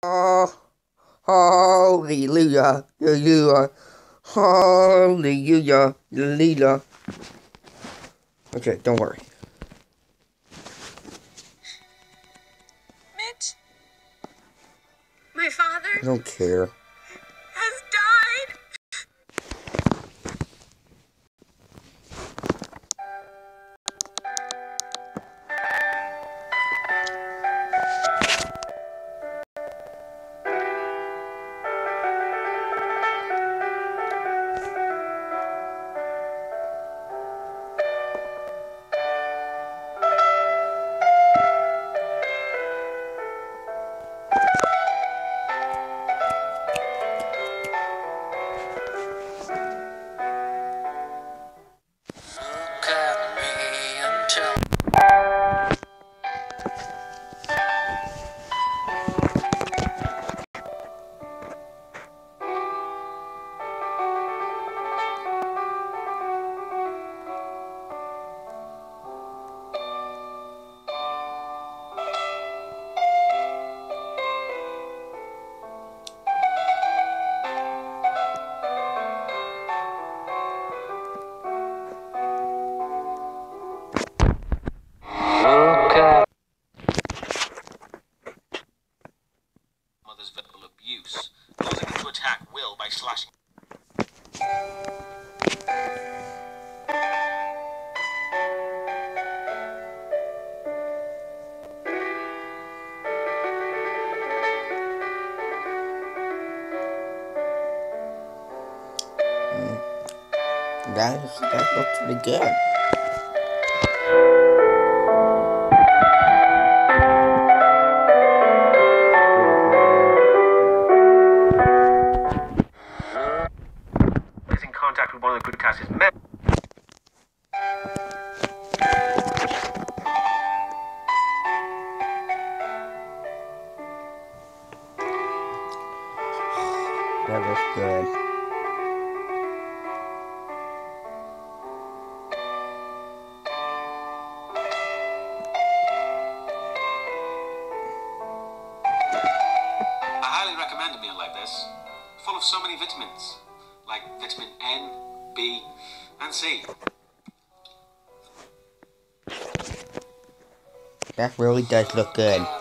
Oh, hallelujah, hallelujah, hallelujah, hallelujah. Okay, don't worry. Mitch, my father I don't care. has died. Look at me and tell Look at mother's verbal abuse, causing him to attack Will by slashing. That looks pretty good. Is in contact with one of the Goodcast's men. That looks good. I highly recommend a meal like this, full of so many vitamins, like vitamin N, B, and C. That really does look good.